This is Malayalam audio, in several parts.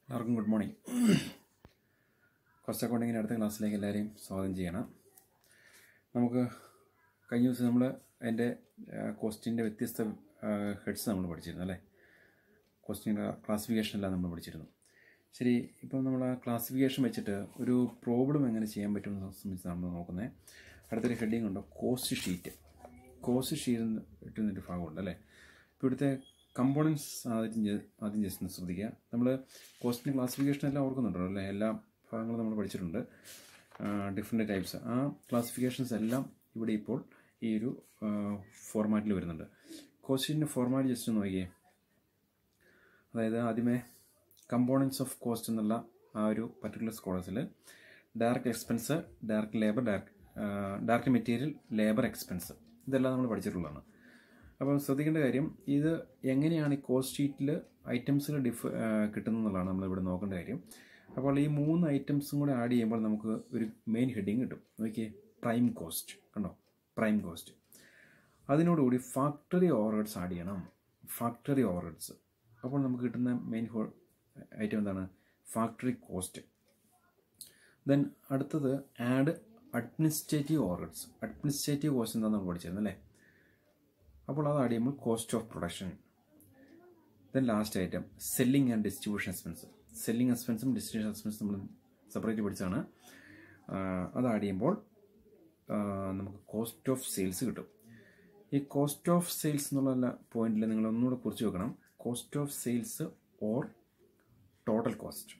എല്ലാവർക്കും ഗുഡ് മോർണിംഗ്. കോസ്റ്റ് അക്കൗണ്ടിങ്ങിൻ്റെ അടുത്ത ക്ലാസ്സിലേക്ക് എല്ലാവരെയും സ്വാഗതം ചെയ്യണം. നമുക്ക് കഴിഞ്ഞ ദിവസം നമ്മൾ അതിൻ്റെ കോസ്റ്റിൻ്റെ വ്യത്യസ്ത ഹെഡ്സ് നമ്മൾ പഠിച്ചിരുന്നു അല്ലേ. കോസ്റ്റിൻ്റെ ക്ലാസിഫിക്കേഷൻ എല്ലാം നമ്മൾ പഠിച്ചിരുന്നു. ശരി, ഇപ്പം നമ്മൾ ആ ക്ലാസിഫിക്കേഷൻ വെച്ചിട്ട് ഒരു പ്രോബ്ലം എങ്ങനെ ചെയ്യാൻ പറ്റുമെന്ന് സംബന്ധിച്ച് നമ്മൾ നോക്കുന്നത്. അടുത്തൊരു ഹെഡിങ് ഉണ്ട്, കോസ്റ്റ് ഷീറ്റ്. കോസ്റ്റ് ഷീറ്റ് കിട്ടുന്നൊരു ഭാഗമുണ്ട് അല്ലേ. ഇപ്പോൾ ഇവിടുത്തെ കമ്പോണൻസ് ആദ്യം ജസ്റ്റ് ഒന്ന് ശ്രദ്ധിക്കുക. നമ്മൾ കോസ്റ്റിൻ്റെ ക്ലാസിഫിക്കേഷൻ എല്ലാം ഓർക്കുന്നുണ്ടല്ലോ അല്ലേ. എല്ലാ ഭാഗങ്ങളും നമ്മൾ പഠിച്ചിട്ടുണ്ട്, ഡിഫറെൻറ്റ് ടൈപ്സ്. ആ ക്ലാസിഫിക്കേഷൻസ് എല്ലാം ഇവിടെ ഇപ്പോൾ ഈ ഒരു ഫോർമാറ്റിൽ വരുന്നുണ്ട്. കോസ്റ്റിൻ്റെ ഫോർമാറ്റ് ജസ്റ്റ് ഒന്ന് നോക്കിയേ. അതായത് ആദ്യമേ കമ്പോണൻസ് ഓഫ് കോസ്റ്റ് എന്നുള്ള ആ ഒരു പർട്ടിക്കുലർ സ്കോളേഴ്സിൽ direct expense, direct labour, direct material, labour expense, ഇതെല്ലാം നമ്മൾ പഠിച്ചിട്ടുള്ളതാണ്. അപ്പോൾ ശ്രദ്ധിക്കേണ്ട കാര്യം, ഇത് എങ്ങനെയാണ് ഈ കോസ്റ്റ് ഷീറ്റിൽ ഐറ്റംസിൽ കിട്ടുന്നതെന്നുള്ളതാണ് നമ്മളിവിടെ നോക്കേണ്ട കാര്യം. അപ്പോൾ ഈ 3 ഐറ്റംസും കൂടെ ആഡ് ചെയ്യുമ്പോൾ നമുക്ക് ഒരു മെയിൻ ഹെഡിങ് കിട്ടും. നോക്കിയേ, പ്രൈം കോസ്റ്റ് കണ്ടോ, പ്രൈം കോസ്റ്റ്. അതിനോടുകൂടി ഫാക്ടറി ഓവർഹെഡ്സ് ആഡ് ചെയ്യണം, ഫാക്ടറി ഓവർഹെഡ്സ്. അപ്പോൾ നമുക്ക് കിട്ടുന്ന മെയിൻ ഐറ്റം എന്താണ്? Factory cost. ദെൻ അടുത്തത് add administrative overheads. Administrative cost എന്താണെന്ന് നമ്മൾ പഠിച്ചിരുന്നു അല്ലേ. അപ്പോൾ അത് ആഡ് ചെയ്യുമ്പോൾ cost of production. Then last item selling and distribution expense. Selling എക്സ്പെൻസും ഡിസ്ട്രിബ്യൂഷൻ എക്സ്പെൻസും നമ്മൾ സെപ്പറേറ്റ് പഠിച്ചാണ്. അത് ആഡ് ചെയ്യുമ്പോൾ നമുക്ക് കോസ്റ്റ് ഓഫ് സെയിൽസ് കിട്ടും. ഈ കോസ്റ്റ് ഓഫ് സെയിൽസ് എന്നുള്ള പോയിന്റിൽ നിങ്ങൾ ഒന്നുകൂടെ കുറിച്ച് വെക്കണം. Cost of sales or total cost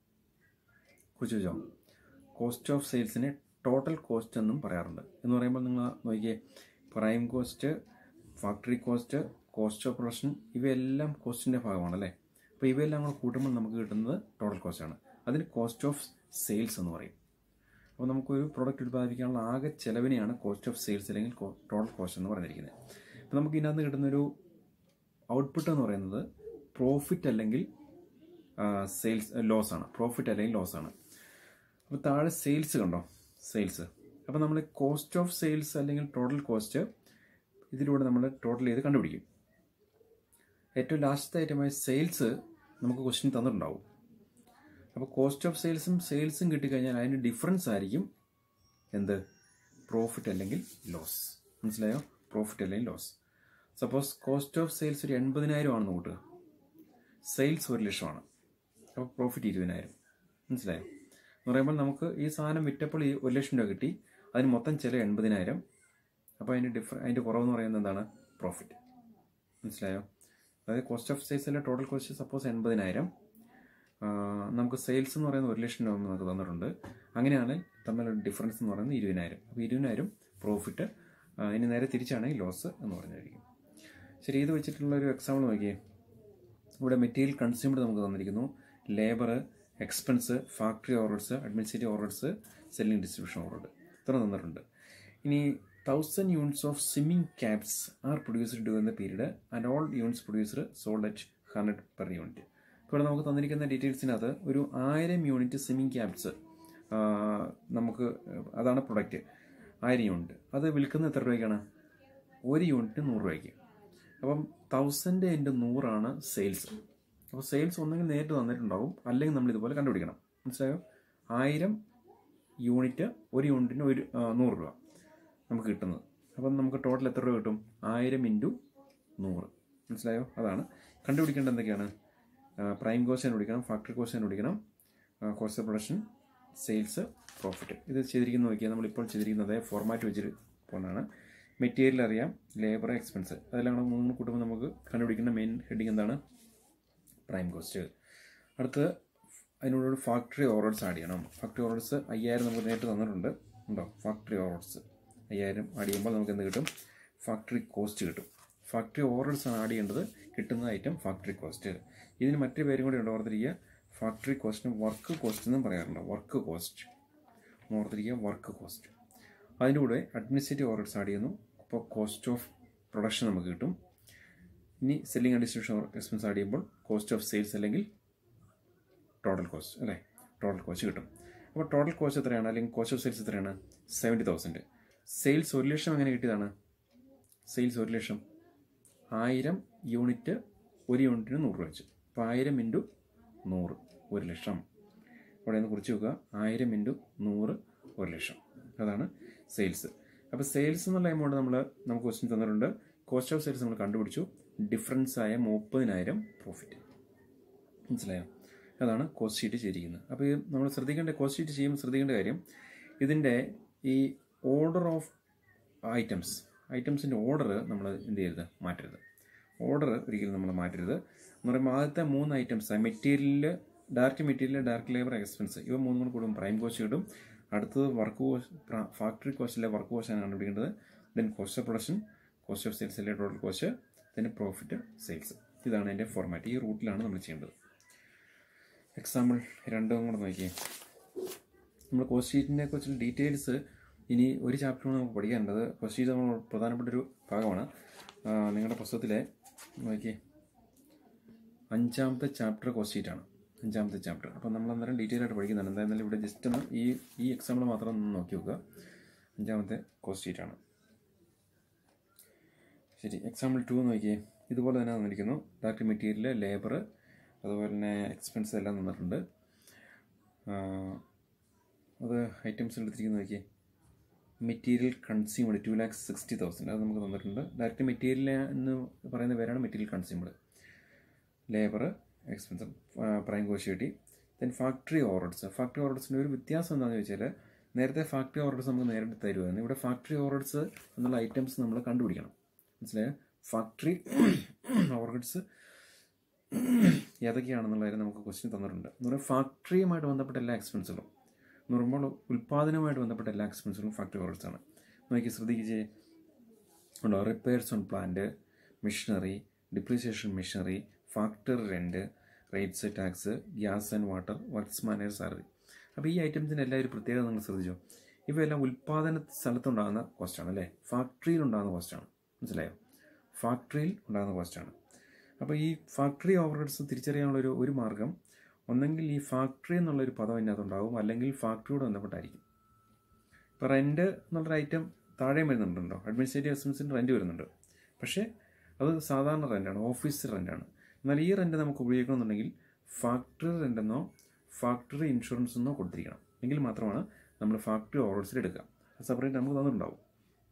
കുറിച്ച് വെച്ചോ. കോസ്റ്റ് ഓഫ് സെയിൽസിനെ ടോട്ടൽ കോസ്റ്റ് എന്നും പറയാറുണ്ട്. എന്ന് പറയുമ്പോൾ നിങ്ങൾ നോക്കിയേ, prime cost, factory cost, cost of production, ഇവയെല്ലാം കോസ്റ്റിൻ്റെ ഭാഗമാണല്ലേ. അപ്പോൾ ഇവയെല്ലാം കൂടെ കൂട്ടുമ്പോൾ നമുക്ക് കിട്ടുന്നത് ടോട്ടൽ കോസ്റ്റാണ്. അതിന് കോസ്റ്റ് ഓഫ് സെയിൽസ് എന്ന് പറയും. അപ്പോൾ നമുക്കൊരു പ്രോഡക്റ്റ് ഉൽപ്പാദിപ്പിക്കാനുള്ള ആകെ ചെലവിനെയാണ് കോസ്റ്റ് ഓഫ് സെയിൽസ് അല്ലെങ്കിൽ ടോട്ടൽ കോസ്റ്റ് എന്ന് പറഞ്ഞിരിക്കുന്നത്. അപ്പോൾ നമുക്ക് ഇതിനകത്ത് കിട്ടുന്നൊരു ഔട്ട്പുട്ട് എന്ന് പറയുന്നത് പ്രോഫിറ്റ് അല്ലെങ്കിൽ സെയിൽസ് ലോസ് ആണ്. പ്രോഫിറ്റ് അല്ലെങ്കിൽ ലോസ് ആണ്. അപ്പോൾ താഴെ സെയിൽസ് കണ്ടോ, സെയിൽസ്. അപ്പോൾ നമ്മൾ കോസ്റ്റ് ഓഫ് സെയിൽസ് അല്ലെങ്കിൽ ടോട്ടൽ കോസ്റ്റ് ഇതിലൂടെ നമ്മൾ ടോട്ടൽ ചെയ്ത് കണ്ടുപിടിക്കും. ഏറ്റവും ലാസ്റ്റത്തെ ഐറ്റമായ സെയിൽസ് നമുക്ക് ക്വസ്റ്റ്യൻ തന്നിട്ടുണ്ടാവും. അപ്പോൾ കോസ്റ്റ് ഓഫ് സെയിൽസും കിട്ടിക്കഴിഞ്ഞാൽ അതിന് ഡിഫറൻസ് ആയിരിക്കും എന്ത്? പ്രോഫിറ്റ് അല്ലെങ്കിൽ ലോസ്. മനസ്സിലായോ? പ്രോഫിറ്റ് അല്ലെങ്കിൽ loss. Suppose cost of sales ഒരു 80,000 ആണെന്ന് കൂട്ടുക, സെയിൽസ് 1,00,000 അപ്പോൾ പ്രോഫിറ്റ് 20,000. മനസ്സിലായോ? എന്ന് പറയുമ്പോൾ നമുക്ക് ഈ സാധനം വിറ്റപ്പോൾ ഈ 1,00,000 രൂപ കിട്ടി, അതിന് മൊത്തം ചില 80,000. അപ്പോൾ അതിൻ്റെ കുറവെന്ന് പറയുന്നത് എന്താണ്? പ്രോഫിറ്റ്. മനസ്സിലായോ? അതായത് കോസ്റ്റ് ഓഫ് സെയിൽസിലെ ടോട്ടൽ കോസ്റ്റ് സപ്പോസ് 80,000, നമുക്ക് സെയിൽസ് എന്ന് പറയുന്നത് 1,00,000 രൂപ നമുക്ക് തന്നിട്ടുണ്ട്. അങ്ങനെയാണ് തമ്മിലുള്ള ഡിഫറൻസ് എന്ന് പറയുന്നത് 20,000. അപ്പോൾ 20,000 പ്രോഫിറ്റ്. ഇനി നേരെ തിരിച്ചാണെങ്കിൽ ലോസ് എന്ന് പറഞ്ഞിരിക്കും. ശരി, ഇത് വെച്ചിട്ടുള്ളൊരു എക്സാമ്പിൾ നോക്കിയേ. ഇവിടെ മെറ്റീരിയൽ കൺസ്യൂംഡ് നമുക്ക് തന്നിരിക്കുന്നു, labour, expense, factory overheads, administrative overheads, selling distribution overhead, ഇത്ര തന്നിട്ടുണ്ട്. ഇനി 1000 units of swimming caps are produced during the period and all units produced sold at 100 per unit. ഇപ്പോൾ നമുക്ക് തന്നിരിക്കുന്ന ഡീറ്റെയിൽസിനകത്ത് ഒരു 1000 യൂണിറ്റ് സ്വിമ്മിങ് ക്യാപ്സ് നമുക്ക്, അതാണ് പ്രൊഡക്റ്റ്. 1000 യൂണിറ്റ് അത് വിൽക്കുന്നത് എത്ര രൂപയ്ക്കാണ്? ഒരു യൂണിറ്റ് 100 രൂപയ്ക്ക്. അപ്പം 1000 × 100 സെയിൽസ്. അപ്പോൾ സെയിൽസ് ഒന്നെങ്കിൽ നേരിട്ട് തന്നിട്ടുണ്ടാവും, അല്ലെങ്കിൽ നമ്മൾ ഇതുപോലെ കണ്ടുപിടിക്കണം. മനസ്സിലായോ? 1000 യൂണിറ്റ്, ഒരു യൂണിറ്റിന് 100 രൂപ നമുക്ക് കിട്ടുന്നത്. അപ്പം നമുക്ക് ടോട്ടൽ എത്ര രൂപ കിട്ടും? 1000 × 100. മനസ്സിലായോ? അതാണ് കണ്ടുപിടിക്കേണ്ടത്. എന്തൊക്കെയാണ്? പ്രൈം കോസ്റ്റ് കണ്ടുപിടിക്കണം, ഫാക്ടറി കോസ്റ്റ് കണ്ടുപിടിക്കണം, cost of production, sales, profit. ഇത് ചെയ്തിരിക്കുന്ന നോക്കിയാൽ നമ്മളിപ്പോൾ ചെയ്തിരിക്കുന്നത് ഫോർമാറ്റ് വെച്ചിട്ട് പോകുന്നതാണ്. മെറ്റീരിയൽ അറിയാം, ലേബർ, എക്സ്പെൻസ്, അതെല്ലാം കൂടെ 3 കൂട്ടുമ്പോൾ നമുക്ക് കണ്ടുപിടിക്കുന്ന മെയിൻ ഹെഡിങ് എന്താണ്? Prime cost. അടുത്ത് അതിനോട് ഫാക്ടറി ഓവർഹെഡ്സ് ആഡ് ചെയ്യണം. ഫാക്ടറി ഓവർഹെഡ്സ് 5000 നമുക്ക് നേരിട്ട് തന്നിട്ടുണ്ട്, ഉണ്ടോ? ഫാക്ടറി ഓവർഹെഡ്സ് 5000 ആഡ് ചെയ്യുമ്പോൾ നമുക്ക് എന്ത് കിട്ടും? ഫാക്ടറി കോസ്റ്റ് കിട്ടും. ഫാക്ടറി ഓവർഹെഡ്സ് ആണ് ആഡ് ചെയ്യേണ്ടത്. കിട്ടുന്ന ഐറ്റം ഫാക്ടറി കോസ്റ്റ്. ഇതിന് മറ്റൊരു പേരും കൂടി ഉണ്ട്, ഓർത്തിരിക്കുക. ഫാക്ടറി കോസ്റ്റിന് വർക്ക് കോസ്റ്റ് എന്നും പറയാറുണ്ട്. വർക്ക് കോസ്റ്റ് ഓർത്തിരിക്കുക, വർക്ക് കോസ്റ്റ്. അതിൻ്റെ കൂടെ അഡ്മിനിസ്ട്രേറ്റീവ് ഓവർഹെഡ്സ് ആഡ് ചെയ്യുന്നു. അപ്പോൾ കോസ്റ്റ് ഓഫ് പ്രൊഡക്ഷൻ നമുക്ക് കിട്ടും. ഇനി selling and distribution expense add ചെയ്യുമ്പോൾ കോസ്റ്റ് ഓഫ് സെയിൽസ് അല്ലെങ്കിൽ ടോട്ടൽ കോസ്റ്റ് അല്ലേ, ടോട്ടൽ കോസ്റ്റ് കിട്ടും. അപ്പോൾ ടോട്ടൽ കോസ്റ്റ് എത്രയാണ്, അല്ലെങ്കിൽ കോസ്റ്റ് ഓഫ് സെയിൽസ് എത്രയാണ്? 70,000. സെയിൽസ് 1,00,000 എങ്ങനെ കിട്ടിയതാണ്? സെയിൽസ് 1,00,000, 1000 യൂണിറ്റ്, ഒരു യൂണിറ്റിന് 100 രൂപ വെച്ച്. അപ്പോൾ 1000 × 100 1,00,000. അവിടെ നിന്ന് കുറിച്ച് വെക്കുക 1000 × 100 1,00,000. അതാണ് സെയിൽസ്. അപ്പോൾ സെയിൽസ് എന്നുള്ള എമൗണ്ട് നമുക്ക് ക്വസ്റ്റ്യൻ തന്നിട്ടുണ്ട്. കോസ്റ്റ് ഓഫ് സെയിൽസ് നമ്മൾ കണ്ടുപിടിച്ചു. ഡിഫറൻസ് ആയ 30,000 പ്രോഫിറ്റ്. മനസ്സിലായോ? അതാണ് കോസ്റ്റ് ഷീറ്റ് ചെയ്തിരിക്കുന്നത്. അപ്പോൾ നമ്മൾ ശ്രദ്ധിക്കേണ്ട, കോസ്റ്റ് ഷീറ്റ് ചെയ്യുമ്പോൾ ശ്രദ്ധിക്കേണ്ട കാര്യം, ഇതിൻ്റെ ഈ ഓർഡർ ഓഫ് ഐറ്റംസിൻ്റെ ഓർഡർ നമ്മൾ എന്ത് ചെയ്യരുത്, മാറ്റരുത്. ഓർഡർ ഒരിക്കലും നമ്മൾ മാറ്റരുത്. എന്ന് പറയുമ്പോൾ ആദ്യത്തെ 3 items material, direct material, direct labour expense, ഇവ 3 കൂടെ കൂടും പ്രൈം കോസ്റ്റ് കിട്ടും. അടുത്തത് വർക്ക് കോസ്റ്റ്, ഫാക്ടറി കോസ്റ്റിലെ വർക്ക് കോസ്റ്റാണ് കണ്ടുപിടിക്കേണ്ടത്. Then cost of production, cost of sales അല്ലെ total cost, then profit sales. ഇതാണ് എൻ്റെ ഫോർമാറ്റ്. ഈ റൂട്ടിലാണ് നമ്മൾ ചെയ്യേണ്ടത്. എക്സാമ്പിൾ 2 കൂടെ നോക്കിയേ. നമ്മൾ കോസ്റ്റ് ഷീറ്റിനെ കുറിച്ചുള്ള ഡീറ്റെയിൽസ് ഇനി ഒരു ചാപ്റ്ററാണ് നമുക്ക് പഠിക്കാനുള്ളത്. കോസ്റ്റ് ഷീറ്റ് നമ്മൾ പ്രധാനപ്പെട്ടൊരു ഭാഗമാണ്. നിങ്ങളുടെ പുസ്തകത്തിലെ നോക്കിയേ 5ാമത്തെ ചാപ്റ്റർ കോസ്റ്റ് ഷീറ്റാണ്. 5ാമത്തെ ചാപ്റ്റർ. അപ്പം നമ്മൾ അന്നേരം ഡീറ്റെയിൽ ആയിട്ട് പഠിക്കുന്നുണ്ട്. എന്തായാലും ഇവിടെ ജസ്റ്റ് ഒന്ന് ഈ എക്സാമ്പിൾ മാത്രം ഒന്ന് നോക്കി നോക്കുക. 5ാമത്തെ കോസ്റ്റ് ഷീറ്റാണ്. ശരി, എക്സാമ്പിൾ 2 നോക്കിയേ. ഇതുപോലെ തന്നെ തന്നിരിക്കുന്നു. ഡയറക്റ്റ് മെറ്റീരിയൽ, ലേബർ, അതുപോലെ തന്നെ എക്സ്പെൻസ് എല്ലാം തന്നിട്ടുണ്ട്. അത് ഐറ്റംസ് എടുത്തിരിക്കുന്നത് നോക്കിയേ. മെറ്റീരിയൽ കൺസ്യൂംഡ് 2,60,000 അത് നമുക്ക് തന്നിട്ടുണ്ട്. ഡയറക്റ്റ് മെറ്റീരിയൽ എന്ന് പറയുന്ന പേരാണ് material consumed. Labour, expense, prime cost കിട്ടി. ദെൻ ഫാക്ടറി ഓവർഹെഡ്സിൻ്റെ ഒരു വ്യത്യാസം എന്താണെന്ന് ചോദിച്ചാൽ, നേരത്തെ ഫാക്ടറി ഓവർഹെഡ്സ് നമുക്ക് നേരിട്ട് തരുമായിരുന്നു. ഇവിടെ ഫാക്ടറി ഓവർഹെഡ്സ് എന്നുള്ള ഐറ്റംസ് നമ്മൾ കണ്ടുപിടിക്കണം. മനസ്സിലായോ? ഫാക്ടറി ഓവർഹെഡ്സ് ഏതൊക്കെയാണെന്നുള്ള കാര്യം നമുക്ക് ക്വസ്റ്റ്യൻ തന്നിട്ടുണ്ട്. എന്ന് പറയുമ്പോൾ ഫാക്ടറിയുമായിട്ട് ബന്ധപ്പെട്ട എല്ലാ എക്സ്പെൻസുകളും, എന്ന് പറയുമ്പോൾ ഉൽപ്പാദനവുമായിട്ട് ബന്ധപ്പെട്ട എല്ലാ എക്സ്പെൻസുകളും ഫാക്ടറി ഓവർഹെഡ്സ് ആണ്. നോക്കി ശ്രദ്ധിക്കുകയെ ഉണ്ടോ. Repairs on plant, machinery, depreciation machinery, factory rent, rates, tax, gas and water, works manager salary. അപ്പോൾ ഈ ഐറ്റംസിൻ്റെ എല്ലാ ഒരു പ്രത്യേകത നിങ്ങൾ ശ്രദ്ധിച്ചോ. ഇവയെല്ലാം ഉൽപ്പാദന സ്ഥലത്തുണ്ടാകുന്ന കോസ്റ്റാണ് അല്ലേ, ഫാക്ടറിയിൽ ഉണ്ടാകുന്ന കോസ്റ്റാണ്. മനസ്സിലായോ? ഫാക്ടറിയിൽ ഉണ്ടാകുന്ന കോസ്റ്റാണ്. അപ്പോൾ ഈ ഫാക്ടറി ഓവർഹെഡ്സ് തിരിച്ചറിയാനുള്ള ഒരു മാർഗം, ഒന്നെങ്കിൽ ഈ ഫാക്ടറി എന്നുള്ളൊരു പദം അതിനകത്തുണ്ടാകും, അല്ലെങ്കിൽ ഫാക്ടറിയോട് ബന്ധപ്പെട്ടായിരിക്കും. ഇപ്പോൾ റെൻറ്റ് എന്നുള്ളൊരു ഐറ്റം താഴെയും വരുന്നുണ്ടോ, അഡ്മിനിസ്ട്രേറ്റീവ് എക്സ്പെൻസിന് റെൻറ്റ് വരുന്നുണ്ട്. പക്ഷേ അത് സാധാരണ റെൻ്റാണ്, ഓഫീസ് റെൻ്റാണ്. എന്നാൽ ഈ റെൻറ്റ് നമുക്ക് ഉപയോഗിക്കണമെന്നുണ്ടെങ്കിൽ ഫാക്ടറി റെൻ്റെന്നോ ഫാക്ടറി ഇൻഷുറൻസ് എന്നോ കൊടുത്തിരിക്കണം. എങ്കിൽ മാത്രമാണ് നമ്മൾ ഫാക്ടറി ഓവർഹെഡ്സിൽ എടുക്കുക. സെപ്പറേറ്റ് നമുക്ക് തന്നിട്ടുണ്ടാവും.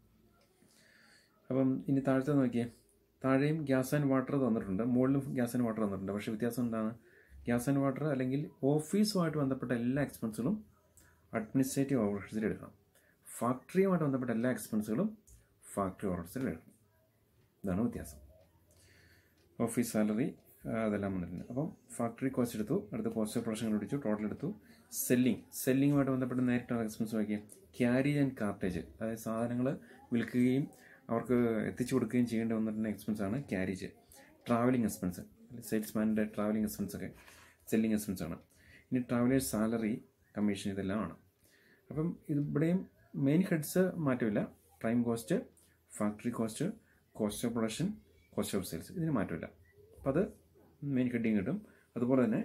അപ്പം ഇനി താഴത്തെ നോക്കിയേ. താഴെയും ഗ്യാസ് ആൻഡ് വാട്ടർ തന്നിട്ടുണ്ട്, മുകളിലും ഗ്യാസ് ആൻഡ് വാട്ടർ തന്നിട്ടുണ്ട്. പക്ഷേ വ്യത്യാസം എന്താണ്? ഗ്യാസ് ആൻഡ് വാട്ടർ അല്ലെങ്കിൽ ഓഫീസുമായിട്ട് ബന്ധപ്പെട്ട എല്ലാ എക്സ്പെൻസുകളും അഡ്മിനിസ്ട്രേറ്റീവ് ഓവർഹെഡ്സിൽ എടുക്കണം. ഫാക്ടറിയുമായിട്ട് ബന്ധപ്പെട്ട എല്ലാ എക്സ്പെൻസുകളും ഫാക്ടറി ഓവർഹെഡ്സിൽ എടുക്കണം. ഇതാണ് വ്യത്യാസം. ഓഫീസ് സാലറി അതെല്ലാം വന്നിട്ടുണ്ട്. അപ്പം ഫാക്ടറി കോസ്റ്റ് എടുത്തു, അടുത്ത കോസ്റ്റ് ഓഫ് പ്രൊഡക്ഷൻ കണ്ടുപിടിച്ചു, ടോട്ടൽ എടുത്തു. സെല്ലിങ്ങുമായിട്ട് ബന്ധപ്പെട്ട് നേരിട്ടാണ് എക്സ്പെൻസ് നോക്കിയത്. ക്യാരേജ് ആൻഡ് കാർട്ടേജ്, അതായത് സാധനങ്ങൾ വിൽക്കുകയും അവർക്ക് എത്തിച്ചു കൊടുക്കുകയും ചെയ്യേണ്ടി വന്നിട്ടുള്ള എക്സ്പെൻസാണ് ക്യാരേജ്. ട്രാവലിംഗ് എക്സ്പെൻസ്, സെയിൽസ്മാൻ്റെ ട്രാവലിംഗ് എക്സ്പെൻസൊക്കെ സെല്ലിംഗ് എക്സ്പെൻസാണ്. ഇനി ട്രാവലേഴ്സ് സാലറി, കമ്മീഷൻ, ഇതെല്ലാം ആണ്. അപ്പം ഇവിടെയും മെയിൻ ഹെഡ്സ് മാറ്റമില്ല. Prime cost, factory cost, cost of production, cost of sales, ഇതിന് മാറ്റമില്ല. അപ്പോൾ അത് മെയിൻ ഹെഡിങ് കിട്ടും. അതുപോലെ തന്നെ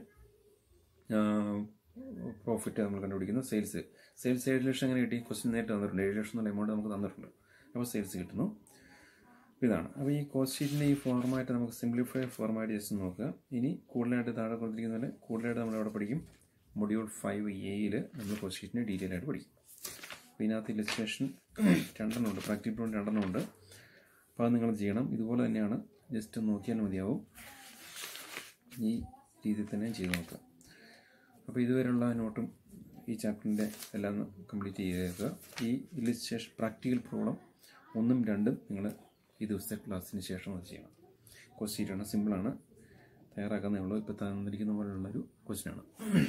പ്രോഫിറ്റ് നമ്മൾ കണ്ടുപിടിക്കുന്നു. സെയിൽസ് 7,00,000 എങ്ങനെ കിട്ടി? ക്വസ്റ്റ്യൻ നേരിട്ട് തന്നിട്ടുണ്ട്. 7,00,000 എന്നുള്ള എമൗണ്ട് നമുക്ക് തന്നിട്ടുണ്ട്. അപ്പോൾ സെയിൽസ് കിട്ടുന്നു. ഇതാണ്. അപ്പോൾ ഈ കോസ്റ്റ് ഷീറ്റിൻ്റെ ഈ ഫോർമാറ്റ് നമുക്ക് സിംപ്ലിഫൈ ഫോർമാറ്റ് ജസ്റ്റ് നോക്കുക. ഇനി കൂടുതലായിട്ട് താഴെ കൊടുത്തിരിക്കുന്ന പോലെ കൂടുതലായിട്ട് നമ്മളവിടെ പഠിക്കും. മൊഡ്യൂൾ 5A നമ്മൾ കോസ്റ്റ് ഷീറ്റിനെ ഡീറ്റെയിൽ ആയിട്ട് പഠിക്കും. അപ്പോൾ ഇതിനകത്ത് ഇല്ലസ്ട്രേഷൻ 2 ഉണ്ട്, പ്രാക്ടിക്കൽ പ്രോബ്ലം 2 ഉണ്ട്. അപ്പോൾ അത് നിങ്ങൾ ചെയ്യണം. ഇതുപോലെ തന്നെയാണ്, ജസ്റ്റ് നോക്കിയാൽ മതിയാവും. ഈ രീതിയിൽ തന്നെ ചെയ്ത് നോക്കുക. അപ്പോൾ ഇതുവരെയുള്ള നോട്ടും ഈ ചാപ്റ്ററിൻ്റെ എല്ലാം കംപ്ലീറ്റ് ചെയ്തേക്കുക. ഈ ഇല്ലസ്ട്രേഷൻ പ്രാക്ടിക്കൽ പ്രോബ്ലം 1ഉം 2ഉം നിങ്ങൾ ഈ ദിവസത്തെ ക്ലാസ്സിന് ശേഷം അത് ചെയ്യണം. കോസ്റ്റ് ഷീറ്റാണ്, സിമ്പിളാണ്, തയ്യാറാക്കുന്നേ ഉള്ളൂ. ഇപ്പോൾ തന്നിരിക്കുന്ന പോലുള്ളൊരു ക്വസ്റ്റ്യനാണ്.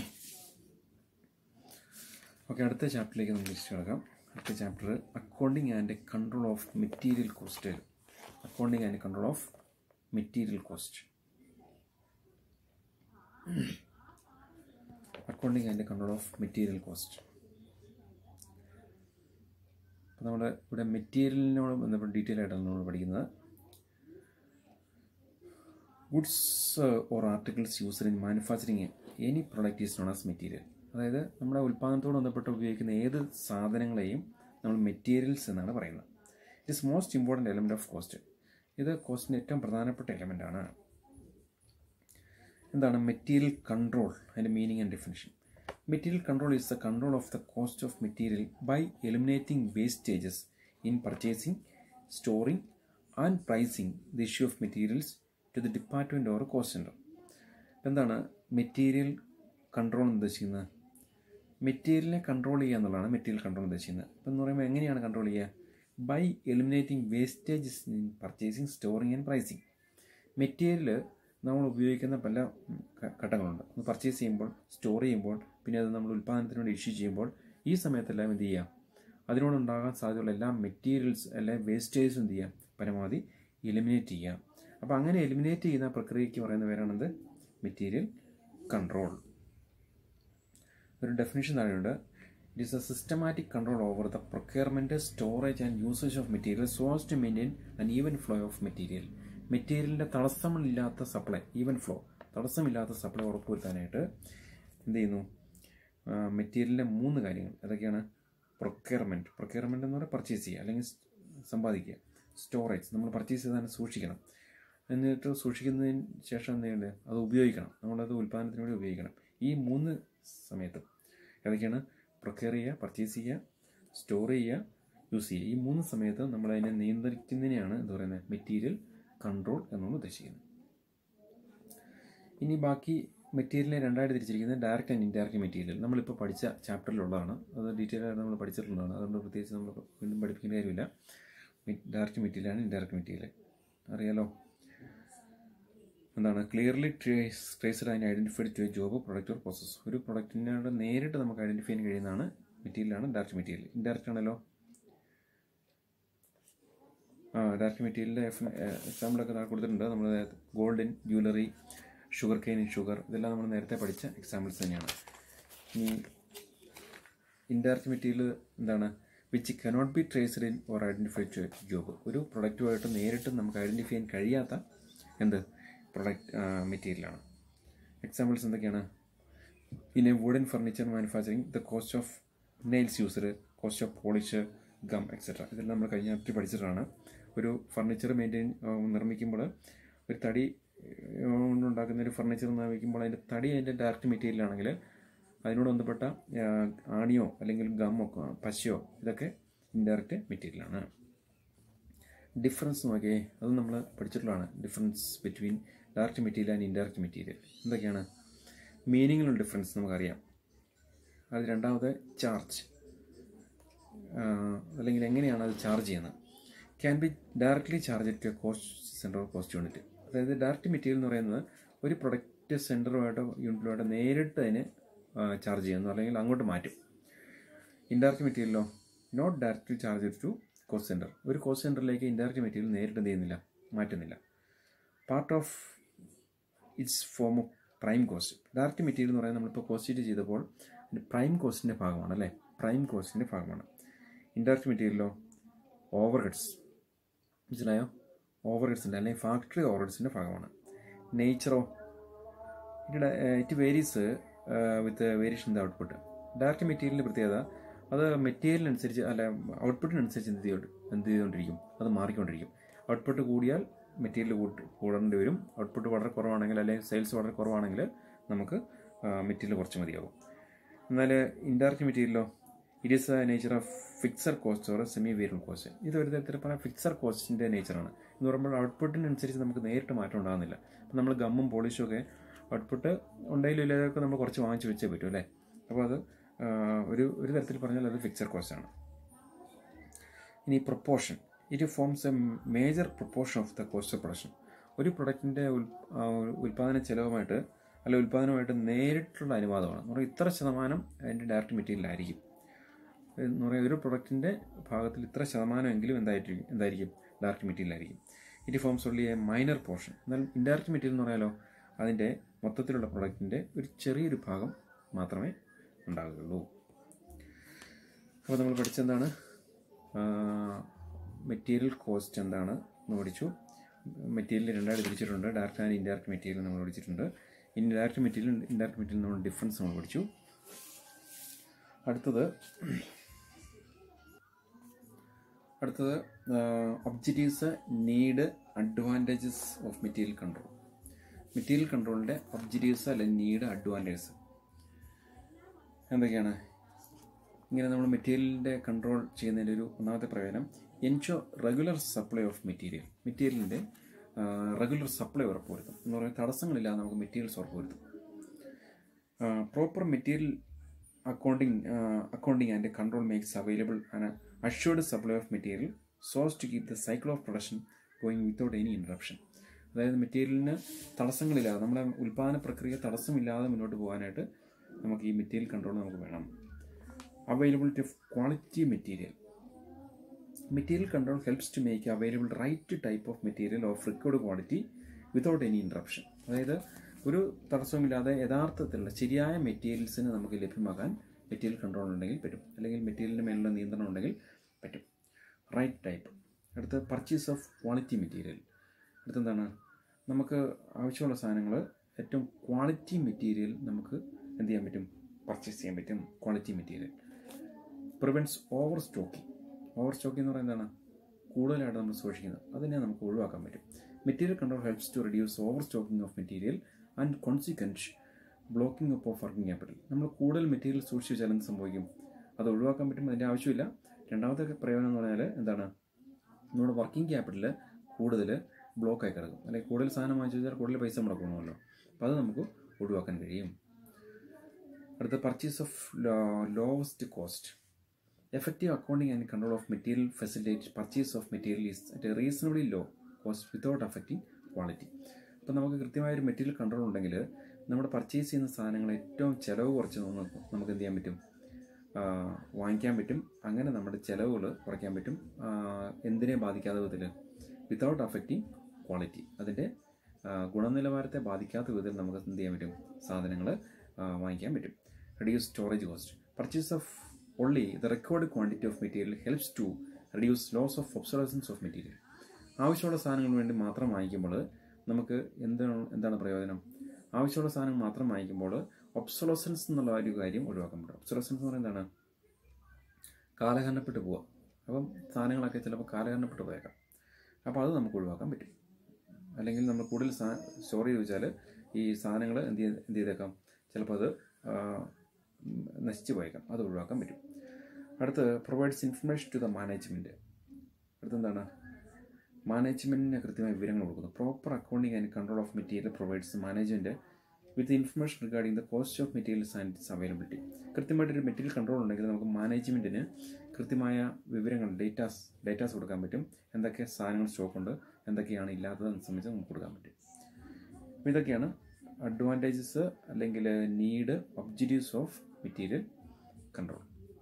ഓക്കെ, അടുത്ത ചാപ്റ്ററിലേക്ക് നമുക്ക് തിരിച്ചു കിടക്കാം. അടുത്ത chapter accounting and control of material cost. Accounting and control of material cost. Accounting and control of material cost. അപ്പോൾ നമ്മൾ ഇവിടെ മെറ്റീരിയലിനോട് ബന്ധപ്പെട്ട് ഡീറ്റെയിൽ ആയിട്ടാണ് നമ്മൾ പഠിക്കുന്നത്. Goods or articles used in manufacturing any product is known as material. അതായത് നമ്മുടെ ഉൽപ്പാദനത്തോട് ബന്ധപ്പെട്ട് ഉപയോഗിക്കുന്ന ഏത് സാധനങ്ങളെയും നമ്മൾ മെറ്റീരിയൽസ് എന്നാണ് പറയുന്നത്. It is most important element of cost. ഇത് കോസ്റ്റിൻ്റെ ഏറ്റവും പ്രധാനപ്പെട്ട എലമെൻ്റാണ്. എന്താണ് മെറ്റീരിയൽ കൺട്രോൾ, അതിൻ്റെ meaning and definition. Material control is the control of the cost of material by eliminating wastages in purchasing, storing and pricing the issue of materials to the department or cost centre. എന്താണ് മെറ്റീരിയൽ കൺട്രോൾ എന്ന് ഉദ്ദേശിക്കുന്നത്? മെറ്റീരിയലിനെ കൺട്രോൾ ചെയ്യുക എന്നുള്ളതാണ് മെറ്റീരിയൽ കൺട്രോൾ ഉദ്ദേശിക്കുന്നത്. അപ്പം എന്ന് പറയുമ്പോൾ എങ്ങനെയാണ് കൺട്രോൾ ചെയ്യുക? By eliminating wastages in purchasing, storing and pricing. Material നമ്മൾ ഉപയോഗിക്കുന്ന പല ഘട്ടങ്ങളുണ്ട്. ഒന്ന് പർച്ചേസ് ചെയ്യുമ്പോൾ, സ്റ്റോർ ചെയ്യുമ്പോൾ, പിന്നെ അത് നമ്മൾ ഉൽപ്പാദനത്തിന് വേണ്ടി ഇഷ്യൂ ചെയ്യുമ്പോൾ, ഈ സമയത്തെല്ലാം എന്ത് ചെയ്യുക? അതിനോടുണ്ടാകാൻ സാധ്യതയുള്ള എല്ലാ മെറ്റീരിയൽസ്, എല്ലാ വേസ്റ്റേജസും എന്ത് ചെയ്യുക? പരമാവധി എലിമിനേറ്റ് ചെയ്യുക. അപ്പോൾ അങ്ങനെ എലിമിനേറ്റ് ചെയ്യുന്ന പ്രക്രിയയ്ക്ക് പറയുന്ന പേരാണെന്ത്? Material control. ഒരു ഡെഫിനിഷൻ താഴെയുണ്ട്. It is a systematic control over the procurement, storage and usage of material so as to maintain an even flow of material. മെറ്റീരിയലിൻ്റെ തടസ്സമില്ലാത്ത സപ്ലൈ, ഈവൻ ഫ്ലോ, തടസ്സമില്ലാത്ത സപ്ലൈ ഉറപ്പുവരുത്താനായിട്ട് എന്ത് ചെയ്യുന്നു? മെറ്റീരിയലിൻ്റെ 3 കാര്യങ്ങൾ ഏതൊക്കെയാണ്? പ്രൊക്യൂർമെൻറ്റ് എന്ന് പറഞ്ഞാൽ പർച്ചേസ് ചെയ്യുക അല്ലെങ്കിൽ സമ്പാദിക്കുക. സ്റ്റോറേജ്, നമ്മൾ പർച്ചേസ് ചെയ്താൽ സൂക്ഷിക്കണം. എന്നിട്ട് സൂക്ഷിക്കുന്നതിന് ശേഷം എന്ത് ചെയ്യേണ്ടത്? അത് ഉപയോഗിക്കണം, നമ്മളത് ഉൽപ്പാദനത്തിന് വേണ്ടി ഉപയോഗിക്കണം. ഈ 3 സമയത്തും ഏതൊക്കെയാണ്? പ്രൊക്യൂർ ചെയ്യുക, പർച്ചേസ് ചെയ്യുക, സ്റ്റോർ ചെയ്യുക, യൂസ് ചെയ്യുക. ഈ 3 സമയത്തും നമ്മളതിനെ നിയന്ത്രിക്കുന്നതിനെയാണ് എന്ത് പറയുന്നത്? മെറ്റീരിയൽ കൺട്രോൾ എന്നാണ് ഉദ്ദേശിക്കുന്നത്. ഇനി ബാക്കി മെറ്റീരിയലിനെ 2ആയിട്ട് തിരിച്ചിരിക്കുന്നത് ഡയറക്റ്റ് ആൻഡ് ഇൻഡയറക്റ്റ് മെറ്റീരിയൽ. നമ്മളിപ്പോൾ പഠിച്ച ചാപ്റ്ററിലുള്ളതാണ്, അത് ഡീറ്റെയിൽ ആയിട്ട് നമ്മൾ പഠിച്ചിട്ടുള്ളതാണ്. അതുകൊണ്ട് പ്രത്യേകിച്ച് നമ്മൾ വീണ്ടും പഠിപ്പിക്കേണ്ട കാര്യമില്ല. ഡയറക്റ്റ് മെറ്റീരിയലാണ് ഇൻഡയറക്റ്റ് മെറ്റീരിയൽ, അറിയാലോ. എന്താണ്? Clearly traced and identified to a job, product or process. ഒരു പ്രൊഡക്റ്റിനോട് നേരിട്ട് നമുക്ക് ഐഡൻറ്റിഫൈ ചെയ്യാൻ കഴിയുന്നതാണ് മെറ്റീരിയലാണ് ഡയറക്റ്റ് മെറ്റീരിയൽ. ഇൻഡയറക്റ്റ് ആണല്ലോ. ഡയറക്റ്റ് മെറ്റീരിയലിൻ്റെ എക്സാമ്പിളൊക്കെ കൊടുത്തിട്ടുണ്ട്. നമ്മൾ gold in jewellery, sugarcane in sugar, ഇതെല്ലാം നമ്മൾ നേരത്തെ പഠിച്ച എക്സാമ്പിൾസ് തന്നെയാണ്. ഇനി ഇൻഡയറക്റ്റ് മെറ്റീരിയൽ എന്താണ്? Which cannot be traced in or identified to job. ഒരു പ്രൊഡക്റ്റുമായിട്ട് നേരിട്ട് നമുക്ക് ഐഡൻറ്റിഫൈ ചെയ്യാൻ കഴിയാത്ത എന്ത്? പ്രൊഡക്റ്റ് മെറ്റീരിയലാണ്. എക്സാമ്പിൾസ് എന്തൊക്കെയാണ്? In a wooden furniture manufacturing the cost of nails used, cost of polish, gum etcetera. ഇതെല്ലാം നമ്മൾ കഴിഞ്ഞ ആഴ്ച പഠിച്ചിട്ടാണ്. ഒരു ഫർണിച്ചർ നിർമ്മിക്കുമ്പോൾ, ഒരു തടി കൊണ്ടുണ്ടാക്കുന്ന ഒരു ഫർണിച്ചർ നിർമ്മിക്കുമ്പോൾ അതിൻ്റെ തടി അതിൻ്റെ ഡയറക്റ്റ് മെറ്റീരിയലാണെങ്കിൽ അതിനോട് ബന്ധപ്പെട്ട ആണിയോ അല്ലെങ്കിൽ ഗമ്മോ പശയോ ഇതൊക്കെ ഇൻഡയറക്റ്റ് മെറ്റീരിയലാണ്. ഡിഫറൻസ് നോക്കിയേ, അത് നമ്മൾ പഠിച്ചിട്ടുള്ളതാണ്. Difference between direct material and indirect material എന്തൊക്കെയാണ്? മീനിങ്ങിലുള്ള ഡിഫറൻസ് നമുക്കറിയാം. അത് രണ്ടാമത് ചാർജ്, അല്ലെങ്കിൽ എങ്ങനെയാണ് അത് ചാർജ് ചെയ്യുന്നത്? Can be directly charge to a cost centre of cost unit. അതായത് ഡയറക്റ്റ് മെറ്റീരിയൽ എന്ന് പറയുന്നത് ഒരു പ്രൊഡക്റ്റ് സെൻറ്ററുമായിട്ടോ യൂണിറ്റുമായിട്ടോ നേരിട്ട് അതിന് ചാർജ് ചെയ്യുന്നു, അല്ലെങ്കിൽ അങ്ങോട്ട് മാറ്റും. ഇൻഡയറക്റ്റ് മെറ്റീരിയലോ not directly charge to cost centre. ഒരു കോസ്റ്റ് സെൻറ്ററിലേക്ക് ഇൻഡയറക്റ്റ് മെറ്റീരിയൽ നേരിട്ട് എന്ത് ചെയ്യുന്നില്ല? മാറ്റുന്നില്ല. Part of its form of prime cost. Direct material എന്ന് പറയുന്നത് നമ്മളിപ്പോൾ കോസ്റ്റ് ചെയ്തപ്പോൾ പ്രൈം കോസ്റ്റിൻ്റെ ഭാഗമാണ്, അല്ലേ? പ്രൈം കോസ്റ്റിൻ്റെ ഭാഗമാണ്. ഇൻഡയറക്റ്റ് മെറ്റീരിയലോ ഓവർ ഹെഡ്സ്, മനസ്സിലായോ? ഓവർ ഹെഡ്സിൻ്റെ അല്ലെങ്കിൽ ഫാക്ടറി ഓവർ ഹെഡ്സിൻ്റെ ഭാഗമാണ്. നേച്ചറോ it varies with variation in the output. Direct മെറ്റീരിയലിൻ്റെ പ്രത്യേകത അത് മെറ്റീരിയലിനനുസരിച്ച് അല്ല ഔട്ട്പുട്ടിനനുസരിച്ച് എന്ത് ചെയ്തുകൊണ്ടിരിക്കും? അത് മാറിക്കൊണ്ടിരിക്കും. ഔട്ട്പുട്ട് കൂടിയാൽ മെറ്റീരിയൽ കൂടേണ്ടി വരും. ഔട്ട്പുട്ട് വളരെ കുറവാണെങ്കിൽ അല്ലെങ്കിൽ സെയിൽസ് വളരെ കുറവാണെങ്കിൽ നമുക്ക് മെറ്റീരിയൽ കുറച്ച് മതിയാകും. എന്നാൽ ഇൻഡയറക്റ്റ് മെറ്റീരിയലോ it is a nature of fixed cost or semi variable cost. ഇത് ഒരു തരത്തിൽ പറഞ്ഞാൽ ഫിക്സഡ് കോസ്റ്റിൻ്റെ നേച്ചറാണ്. എന്ന് പറയുമ്പോൾ ഔട്ട്പുട്ടിനനുസരിച്ച് നമുക്ക് നേരിട്ട് മാറ്റം ഉണ്ടാകുന്നില്ല. അപ്പം നമ്മൾ ഗമ്മും പോളിഷും ഒക്കെ ഔട്ട്പുട്ട് ഉണ്ടെങ്കിലും ഇല്ലാതൊക്കെ നമ്മൾ കുറച്ച് വാങ്ങിച്ച് വെച്ചേ പറ്റും, അല്ലേ? അപ്പോൾ അത് ഒരു തരത്തിൽ പറഞ്ഞാൽ അത് ഫിക്സഡ് കോസ്റ്റാണ്. ഇനി proportion, it forms a major proportion of the cost of production. ഒരു പ്രൊഡക്റ്റിൻ്റെ ഉൽപ്പാദന ചെലവുമായിട്ട് അല്ല ഉൽപ്പാദനമായിട്ട് നേരിട്ടുള്ള അനുപാതമാണ്. എന്ന് പറഞ്ഞാൽ ഇത്ര ശതമാനം അതിൻ്റെ ഡയറക്റ്റ് മെറ്റീരിയലായിരിക്കും. എന്ന് പറയുക ഒരു പ്രൊഡക്റ്റിൻ്റെ ഭാഗത്തിൽ ഇത്ര ശതമാനമെങ്കിലും എന്തായിരിക്കും? ഡയറക്റ്റ് മെറ്റീരിയലായിരിക്കും. It forms only a minor portion. എന്നാൽ ഇൻഡയറക്റ്റ് മെറ്റീരിയൽ എന്ന് പറയാലോ അതിൻ്റെ മൊത്തത്തിലുള്ള പ്രൊഡക്റ്റിൻ്റെ ഒരു ചെറിയൊരു ഭാഗം മാത്രമേ ഉണ്ടാകുകയുള്ളൂ. അപ്പോൾ നമ്മൾ പഠിച്ചെന്താണ്? മെറ്റീരിയൽ കോസ്റ്റ് എന്താണ് എന്ന് പഠിച്ചു. മെറ്റീരിയൽ 2ആയിട്ട് തിരിച്ചിട്ടുണ്ട്. ഡയറക്റ്റ് ആൻഡ് ഇൻഡയറക്റ്റ് മെറ്റീരിയൽ നമ്മൾ പഠിച്ചിട്ടുണ്ട്. ഇൻഡയറക്റ്റ് മെറ്റീരിയൽ നമ്മൾ ഡിഫറൻസ് നമ്മൾ പഠിച്ചു. അടുത്തത് objectives, need, advantages of material control. Material കൺട്രോളിൻ്റെ ഒബ്ജക്റ്റീവ്സ് അല്ലെങ്കിൽ നീഡ്, അഡ്വാൻറ്റേജസ് എന്തൊക്കെയാണ്? ഇങ്ങനെ നമ്മൾ മെറ്റീരിയലിൻ്റെ കൺട്രോൾ ചെയ്യുന്നതിൻ്റെ ഒരു ഒന്നാമത്തെ പ്രയോജനം എൻഷുർ റെഗുലർ സപ്ലൈ ഓഫ് മെറ്റീരിയലിൻ്റെ റെഗുലർ സപ്ലൈ ഉറപ്പുവരുത്തും എന്ന് പറയുന്നത് തടസ്സങ്ങളില്ലാതെ നമുക്ക് മെറ്റീരിയൽസ് ഉറപ്പുവരുത്തും. Proper material accounting and control makes available an assured supply of material so as to keep the cycle of production going without any interruption. അതായത് മെറ്റീരിയലിന് തടസ്സങ്ങളില്ലാതെ, നമ്മുടെ ഉൽപ്പാദന പ്രക്രിയ തടസ്സമില്ലാതെ മുന്നോട്ട് പോകാനായിട്ട് നമുക്ക് ഈ മെറ്റീരിയൽ കൺട്രോൾ നമുക്ക് വേണം. Availability of quality material control helps to make available right type of material of required quality without any interruption. അതായത് ഒരു തടസ്സവുമില്ലാതെ യഥാർത്ഥത്തിലുള്ള ശരിയായ മെറ്റീരിയൽസിന് നമുക്ക് ലഭ്യമാക്കാൻ മെറ്റീരിയൽ കൺട്രോൾ ഉണ്ടെങ്കിൽ പറ്റും, അല്ലെങ്കിൽ മെറ്റീരിയലിന് മേലുള്ള നിയന്ത്രണം ഉണ്ടെങ്കിൽ പറ്റും. Right type. അടുത്ത പർച്ചേസ് ഓഫ് ക്വാളിറ്റി മെറ്റീരിയൽ. അടുത്തെന്താണ്? നമുക്ക് ആവശ്യമുള്ള സാധനങ്ങൾ ഏറ്റവും ക്വാളിറ്റി മെറ്റീരിയൽ നമുക്ക് എന്ത് ചെയ്യാൻ പറ്റും? പർച്ചേസ് ചെയ്യാൻ പറ്റും. Quality material prevents overstocking എന്ന് പറയുന്നത് എന്താണ്? കൂടുതലായിട്ട് നമ്മൾ സൂക്ഷിക്കുന്നത്, അതിനെ നമുക്ക് ഒഴിവാക്കാൻ പറ്റും. Material control helps to reduce overstocking of material and consequent blocking up of working capital. നമ്മൾ കൂടുതൽ മെറ്റീരിയൽ സൂക്ഷിച്ച് വെച്ചാൽ എന്ത് സംഭവിക്കും? അത് ഒഴിവാക്കാൻ പറ്റും, അതിൻ്റെ ആവശ്യമില്ല. രണ്ടാമത്തെ പ്രയോജനം എന്ന് പറഞ്ഞാൽ എന്താണ്? നമ്മുടെ വർക്കിംഗ് ക്യാപിറ്റൽ കൂടുതൽ ബ്ലോക്കായി കിടക്കും, അല്ലെങ്കിൽ കൂടുതൽ സാധനം വാങ്ങിച്ചു വെച്ചാൽ കൂടുതൽ പൈസ മുടക്കണമല്ലോ, അപ്പോൾ അത് നമുക്ക് ഒഴിവാക്കാൻ കഴിയും. അടുത്ത purchase of lowest cost. Effective accounting and control of material facilitates purchase of material is at a reasonably low cost without affecting quality. അപ്പോൾ നമുക്ക് കൃത്യമായൊരു മെറ്റീരിയൽ കൺട്രോൾ ഉണ്ടെങ്കിൽ നമ്മുടെ പർച്ചേസ് ചെയ്യുന്ന സാധനങ്ങൾ ഏറ്റവും ചിലവ് കുറച്ച് നമുക്ക് എന്ത് ചെയ്യാൻ പറ്റും? വാങ്ങിക്കാൻ പറ്റും. അങ്ങനെ നമ്മുടെ ചിലവുകൾ കുറയ്ക്കാൻ പറ്റും. എന്തിനെ ബാധിക്കാത്ത വിധത്തിൽ? Without affecting quality. അതിൻ്റെ ഗുണനിലവാരത്തെ ബാധിക്കാത്ത വിധത്തിൽ നമുക്ക് എന്ത് ചെയ്യാൻ പറ്റും? സാധനങ്ങൾ വാങ്ങിക്കാൻ പറ്റും. Reduce storage cost. Purchase of only the required quantity of material helps to reduce loss of obsolescence of material. ആവശ്യമുള്ള സാധനങ്ങൾക്ക് വേണ്ടി മാത്രം വാങ്ങിക്കുമ്പോൾ നമുക്ക് എന്താണ് പ്രയോജനം? ആവശ്യമുള്ള സാധനങ്ങൾ മാത്രം വാങ്ങിക്കുമ്പോൾ ഒബ്സൊലസൻസ് എന്നുള്ള ഒരു കാര്യം ഒഴിവാക്കാൻ പറ്റും. ഒബ്സൊലസൻസ് എന്ന് പറയുന്നത് എന്താണ്? കാലഹരണപ്പെട്ട് പോവുക. അപ്പം സാധനങ്ങളൊക്കെ ചിലപ്പോൾ കാലഹരണപ്പെട്ട് പോയേക്കാം, അപ്പോൾ അത് നമുക്ക് ഒഴിവാക്കാൻ പറ്റും. അല്ലെങ്കിൽ നമ്മൾ കൂടുതൽ സ്റ്റോർ ചെയ്ത് വെച്ചാൽ ഈ സാധനങ്ങൾ എന്ത് ചെയ്തേക്കാം? ചിലപ്പോൾ അത് നശിച്ചു പോയേക്കാം, അത് ഒഴിവാക്കാൻ പറ്റും. അടുത്ത് provides information to the management. അടുത്തെന്താണ്? മാനേജ്മെൻറ്റിന് കൃത്യമായ വിവരങ്ങൾ കൊടുക്കുന്നു. Proper accounting and control of material provides management with information regarding the cost of materials and its availability. കൃത്യമായിട്ടൊരു മെറ്റീരിയൽ കൺട്രോൾ ഉണ്ടെങ്കിൽ നമുക്ക് മാനേജ്മെൻറ്റിന് കൃത്യമായ വിവരങ്ങൾ, ഡേറ്റാസ് കൊടുക്കാൻ പറ്റും. എന്തൊക്കെ സാധനങ്ങൾ സ്റ്റോക്കുണ്ട്, എന്തൊക്കെയാണ് ഇല്ലാത്തതെന്ന് സംബന്ധിച്ച് നമുക്ക് കൊടുക്കാൻ പറ്റും. അപ്പോൾ ഇതൊക്കെയാണ് അഡ്വാൻറ്റേജസ് അല്ലെങ്കിൽ need, objectives of material control.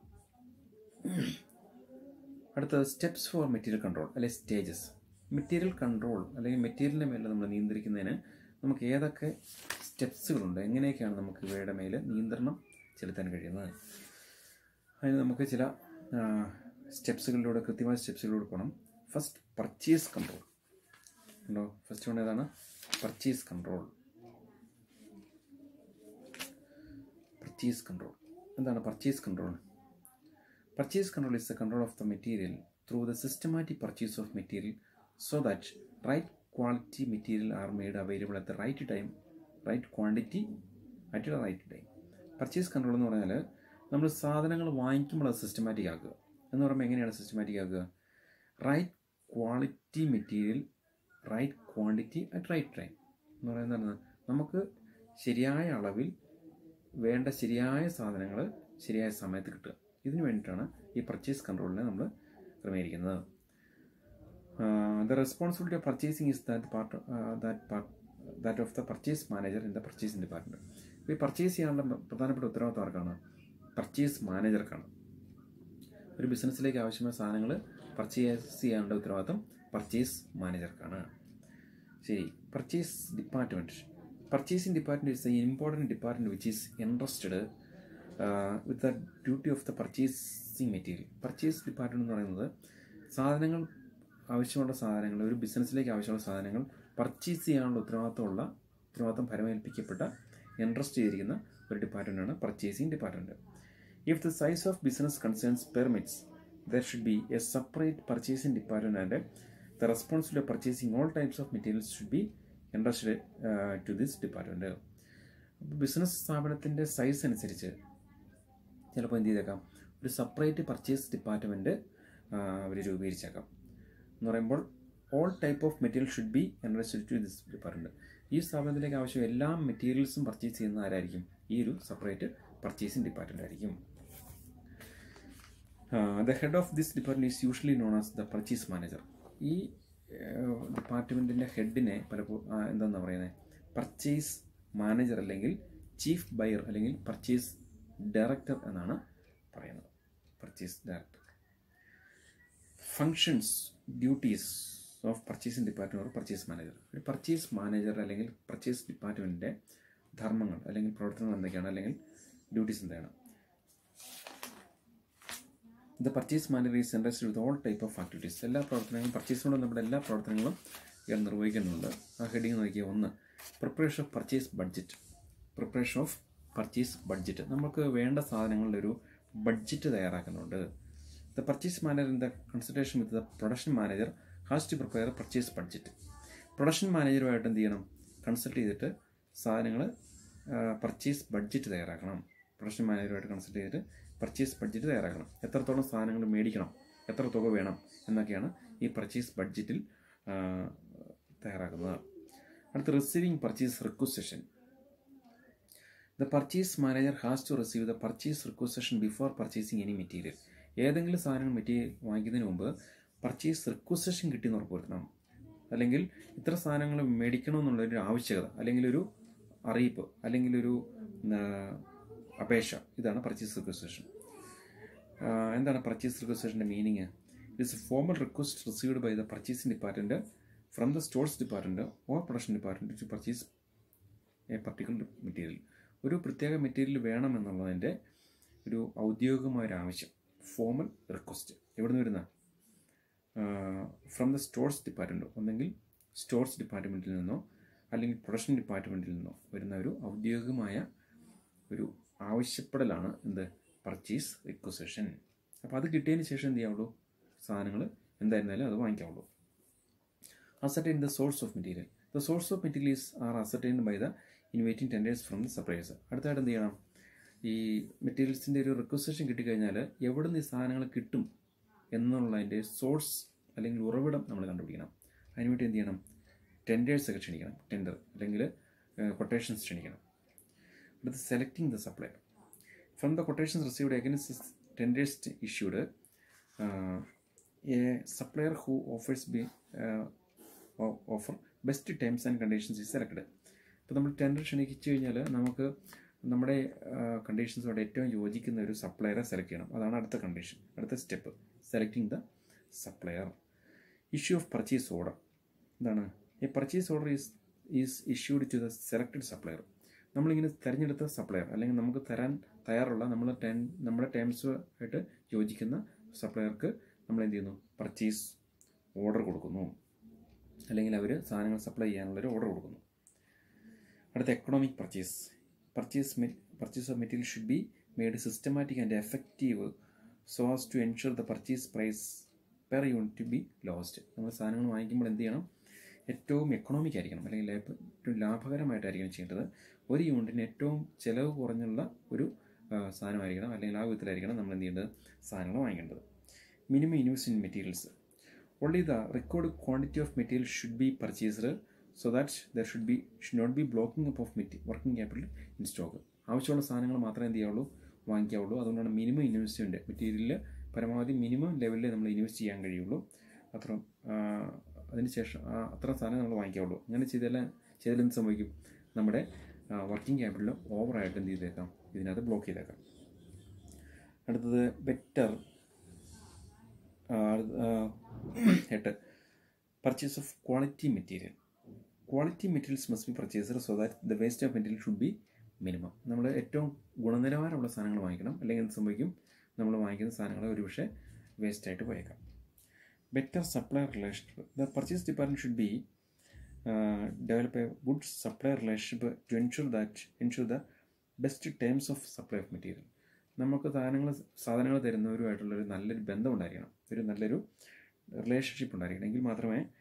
അടുത്ത സ്റ്റെപ്സ് ഫോർ മെറ്റീരിയൽ കൺട്രോൾ അല്ലെങ്കിൽ സ്റ്റേജസ്. മെറ്റീരിയൽ കൺട്രോൾ അല്ലെങ്കിൽ മെറ്റീരിയലിൻ്റെ മേലെ നമ്മൾ നിയന്ത്രിക്കുന്നതിന് നമുക്ക് ഏതൊക്കെ സ്റ്റെപ്സുകളുണ്ട്, എങ്ങനെയൊക്കെയാണ് നമുക്ക് ഇവയുടെ മേലെ നിയന്ത്രണം ചെലുത്താൻ കഴിയുന്നത്? അതിന് നമുക്ക് ചില കൃത്യമായ സ്റ്റെപ്സുകളിലൂടെ പോകണം. ഫസ്റ്റ് പർച്ചേസ് കൺട്രോൾ ഉണ്ടോ? ഫസ്റ്റ് വൺ ഏതാണ്? Purchase control. എന്താണ് purchase control? Purchase control is the control of the material through the systematic purchase of material so that right quality material are made available at the right time, right quantity at the right time. Purchase control എന്ന് പറഞ്ഞാൽ നമ്മൾ സാധനങ്ങൾ വാങ്ങിക്കുമ്പോൾ അത് സിസ്റ്റമാറ്റിക് ആക്കുക. എന്ന് പറയുമ്പോൾ എങ്ങനെയാണ് സിസ്റ്റമാറ്റിക് ആക്കുക? Right quality material, right quantity at right time എന്ന് പറയുന്നത് നമുക്ക് ശരിയായ അളവിൽ വേണ്ട ശരിയായ സാധനങ്ങൾ ശരിയായ സമയത്ത് കിട്ടുക. ഇതിനു വേണ്ടിയിട്ടാണ് ഈ പർച്ചേസ് കൺട്രോളിനെ നമ്മൾ ക്രമീകരിക്കുന്നത്. The responsibility of purchasing is that of the purchase manager in the purchasing department. ഈ പർച്ചേസ് ചെയ്യാനുള്ള പ്രധാനപ്പെട്ട ഉത്തരവാദിത്വം ആർക്കാണ്? പർച്ചേസ് മാനേജർക്കാണ്. ഒരു ബിസിനസ്സിലേക്ക് ആവശ്യമായ സാധനങ്ങൾ പർച്ചേസ് ചെയ്യാനുള്ള ഉത്തരവാദിത്വം പർച്ചേസ് മാനേജർക്കാണ്. ശരി, purchase department. Purchasing department is an important department which is entrusted with the duty of the purchasing material. Purchase department എന്ന് പറയുന്നത് ആവശ്യമുള്ള സാധനങ്ങൾ, ഒരു ബിസിനസ്സിലേക്ക് ആവശ്യമുള്ള സാധനങ്ങൾ പർച്ചേസ് ചെയ്യാനുള്ള ഉത്തരവാദിത്വം പരമേൽപ്പിക്കപ്പെട്ട എൻട്രസ്റ്റ് ചെയ്തിരിക്കുന്ന ഒരു ഡിപ്പാർട്ട്മെൻറ്റാണ് purchasing department. If the size of business concerns permits, there should be a separate purchasing department and the responsibility of purchasing all types of materials should be entrusted to this department. അപ്പോൾ ബിസിനസ് സ്ഥാപനത്തിൻ്റെ സൈസ് അനുസരിച്ച് ചിലപ്പോൾ എന്ത് ചെയ്തേക്കാം, ഒരു സെപ്പറേറ്റ് പർച്ചേസ് ഡിപ്പാർട്ട്മെൻറ്റ് അവർ രൂപീകരിച്ചേക്കാം. എന്ന് പറയുമ്പോൾ all type of material should be entrusted to this department. ഈ സ്ഥാപനത്തിലേക്ക് ആവശ്യം എല്ലാ മെറ്റീരിയൽസും പർച്ചേസ് ചെയ്യുന്ന ആരായിരിക്കും? ഈ ഒരു സെപ്പറേറ്റ് പർച്ചേസിങ് ഡിപ്പാർട്ട്മെൻറ്റ് ആയിരിക്കും. The head of this department is usually known as the purchase manager. ഈ ഡിപ്പാർട്ട്മെൻറ്റിൻ്റെ ഹെഡിനെ പലപ്പോഴും എന്താണെന്ന് പറയുന്നത് പർച്ചേസ് മാനേജർ അല്ലെങ്കിൽ ചീഫ് ബയർ അല്ലെങ്കിൽ പർച്ചേസ് ഡയറക്ടർ എന്നാണ് പറയുന്നത്. Purchase director. Functions, duties of purchasing department or purchase manager. ഒരു പർച്ചേസ് മാനേജർ അല്ലെങ്കിൽ പർച്ചേസ് ഡിപ്പാർട്ട്മെൻറ്റിൻ്റെ ധർമ്മങ്ങൾ അല്ലെങ്കിൽ പ്രവർത്തനങ്ങൾ എന്തൊക്കെയാണ്, അല്ലെങ്കിൽ ഡ്യൂട്ടീസ് എന്താണ്? The purchase manager is entrusted with all type of activities. എല്ലാ പ്രവർത്തനങ്ങളും പർച്ചേസിനോട് നമ്മുടെ എല്ലാ പ്രവർത്തനങ്ങളും ഇയാൾ നിർവഹിക്കുന്നുണ്ട്. ആ ഹെഡിങ് നോക്കിയാൽ, 1 preparation of purchase budget. Preparation of purchase budget, നമുക്ക് വേണ്ട സാധനങ്ങളുടെ ഒരു ബഡ്ജറ്റ് തയ്യാറാക്കുന്നുണ്ട്. The purchase manager in the consultation with the production manager has to prepare purchase budget. Production മാനേജറുമായിട്ട് എന്ത് ചെയ്യണം? കൺസൾട്ട് ചെയ്തിട്ട് സാധനങ്ങൾ പർച്ചേസ് ബഡ്ജറ്റ് തയ്യാറാക്കണം. പ്രൊഡക്ഷൻ മാനേജറുമായിട്ട് കൺസൾട്ട് ചെയ്തിട്ട് പർച്ചേസ് ബഡ്ജറ്റ് തയ്യാറാക്കണം. എത്രത്തോളം സാധനങ്ങൾ മേടിക്കണം, എത്ര തുക വേണം എന്നൊക്കെയാണ് ഈ പർച്ചേസ് ബഡ്ജറ്റിൽ തയ്യാറാക്കുന്നത്. അടുത്ത receiving purchase requisition. The purchase manager has to receive the purchase requisition before purchasing any material. ഏതെങ്കിലും സാധനങ്ങൾ വാങ്ങിക്കുന്നതിന് മുമ്പ് പർച്ചേസ് റിക്വസിഷൻ കിട്ടിയെന്ന് ഉറപ്പുവരുത്തണം. അല്ലെങ്കിൽ ഇത്ര സാധനങ്ങൾ മേടിക്കണമെന്നുള്ളൊരു ആവശ്യകത, അല്ലെങ്കിൽ ഒരു അറിയിപ്പ്, അല്ലെങ്കിൽ ഒരു അപേക്ഷ. ഇതാണ് പർച്ചേസ് റിക്വസിഷൻ. എന്താണ് പർച്ചേസ് റിക്വസിഷൻ്റെ meaning? It is a formal request received by the purchasing department from the stores department or production department to purchase a particular material. ഒരു പ്രത്യേക മെറ്റീരിയൽ വേണമെന്നുള്ളതിൻ്റെ ഒരു ഔദ്യോഗികമായൊരു ആവശ്യം, ഫോർമൽ റിക്വസ്റ്റ്. എവിടെ നിന്ന് വരുന്ന? ഫ്രം ദ സ്റ്റോഴ്സ് ഡിപ്പാർട്ട്മെൻറ്റ്, ഒന്നെങ്കിൽ സ്റ്റോഴ്സ് ഡിപ്പാർട്ട്മെൻറ്റിൽ നിന്നോ അല്ലെങ്കിൽ പ്രൊഡക്ഷൻ ഡിപ്പാർട്ട്മെൻറ്റിൽ നിന്നോ വരുന്ന ഒരു ഔദ്യോഗികമായ ഒരു ആവശ്യപ്പെടലാണ് എന്ത്? Purchase requisition. അപ്പോൾ അത് കിട്ടിയതിന് ശേഷം എന്ത് ചെയ്യാവുള്ളൂ? സാധനങ്ങൾ എന്തായിരുന്നാലും അത് വാങ്ങിക്കാവുള്ളൂ. Ascertain the source of material. The source of materials are ascertained by the inviting tenders from the suppliers. അടുത്തായിട്ട് എന്ത് ചെയ്യണം? ഈ മെറ്റീരിയൽസിൻ്റെ ഒരു റിക്വസിഷൻ കിട്ടിക്കഴിഞ്ഞാൽ എവിടെ നിന്ന് ഈ സാധനങ്ങൾ കിട്ടും എന്നുള്ളതിൻ്റെ സോഴ്സ് അല്ലെങ്കിൽ ഉറവിടം നമ്മൾ കണ്ടുപിടിക്കണം. അതിനുവേണ്ടി എന്ത് ചെയ്യണം? ടെൻഡേഴ്സൊക്കെ ക്ഷണിക്കണം. ടെൻഡർ അല്ലെങ്കിൽ കൊട്ടേഷൻസ് ക്ഷണിക്കണം. അടുത്ത് selecting the supplier. From the quotations received against tenders issued a supplier who offer best terms and conditions is selected. ഇപ്പോൾ നമ്മൾ ടെൻഡർ ക്ഷണിച്ചു കഴിഞ്ഞാൽ നമുക്ക് നമ്മുടെ കണ്ടീഷൻസോട് ഏറ്റവും യോജിക്കുന്ന ഒരു സപ്ലയറെ സെലക്ട് ചെയ്യണം. അതാണ് അടുത്ത കണ്ടീഷൻ, അടുത്ത step, selecting the supplier. Issue of purchase order. എന്താണ്? A purchase order is issued to the selected supplier. നമ്മളിങ്ങനെ തിരഞ്ഞെടുത്ത സപ്ലയർ അല്ലെങ്കിൽ നമുക്ക് തരാൻ തയ്യാറുള്ള നമ്മുടെ ടേംസുമായിട്ട് യോജിക്കുന്ന സപ്ലയർക്ക് നമ്മൾ എന്ത് ചെയ്യുന്നു? പർച്ചേസ് ഓർഡർ കൊടുക്കുന്നു, അല്ലെങ്കിൽ അവർ സാധനങ്ങൾ സപ്ലൈ ചെയ്യാനുള്ളൊരു ഓർഡർ കൊടുക്കുന്നു. അടുത്ത economic purchase. Purchase of material should be made systematic and effective so as to ensure the purchase price per unit to be lost. നമ്മൾ സാധനങ്ങൾ വാങ്ങിക്കുമ്പോൾ എന്ത് ചെയ്യണം? ഏറ്റവും എക്കണോമിക് ആയിരിക്കണം, അല്ലെങ്കിൽ ഏറ്റവും ലാഭകരമായിട്ടായിരിക്കണം ചെയ്യേണ്ടത്. ഒരു യൂണിറ്റിന് ഏറ്റവും ചിലവ് കുറഞ്ഞുള്ള ഒരു സാധനമായിരിക്കണം, അല്ലെങ്കിൽ ആ വിധത്തിലായിരിക്കണം നമ്മൾ എന്ത് ചെയ്യേണ്ടത്? സാധനങ്ങൾ വാങ്ങിക്കേണ്ടത്. Minimum invest in materials. Only the record quantity of material should be purchased so that there should not be blocking up of working capital in stock. ആവശ്യമുള്ള സാധനങ്ങൾ മാത്രമേ എന്ത് ചെയ്യാവുള്ളൂ? വാങ്ങിക്കാവുള്ളൂ. അതുകൊണ്ടാണ് മിനിമം ഇൻവെസ്റ്റ്മെൻറ്റ്. മെറ്റീരിയലിൽ പരമാവധി മിനിമം ലെവലിൽ നമ്മൾ ഇൻവെസ്റ്റ് ചെയ്യാൻ കഴിയുള്ളൂ. അതിനുശേഷം അത്ര സാധനം നമ്മൾ വാങ്ങിക്കാവുള്ളൂ. അങ്ങനെ ചെയ്താലെന്ത് സംഭവിക്കും? നമ്മുടെ വർക്കിംഗ് ക്യാപിറ്റൽ ഓവറായിട്ട് എന്ത് ചെയ്തേക്കാം? ഇതിനകത്ത് ബ്ലോക്ക് ചെയ്തേക്കാം. അടുത്തത് better 8 purchase of quality material. Quality materials must be purchased so that the waste of material should be minimum. നമ്മൾ ഏറ്റവും ഗുണനിലവാരമുള്ള സാധനങ്ങൾ വാങ്ങിക്കണം, അല്ലെങ്കിൽ എന്ത് സംഭവിക്കും? നമ്മൾ വാങ്ങിക്കുന്ന സാധനങ്ങൾ ഒരുപക്ഷെ വേസ്റ്റായിട്ട് പോയേക്കാം. Better supplier relationship. The purchase department should be develop a good supplier relationship to ensure the best terms of supply of material. നമുക്ക് സാധനങ്ങൾ തരുന്നവരുമായിട്ടുള്ളൊരു നല്ലൊരു ബന്ധം ഉണ്ടായിരിക്കണം, ഒരു നല്ലൊരു റിലേഷൻഷിപ്പ് ഉണ്ടായിരിക്കണം. എങ്കിൽ മാത്രമേ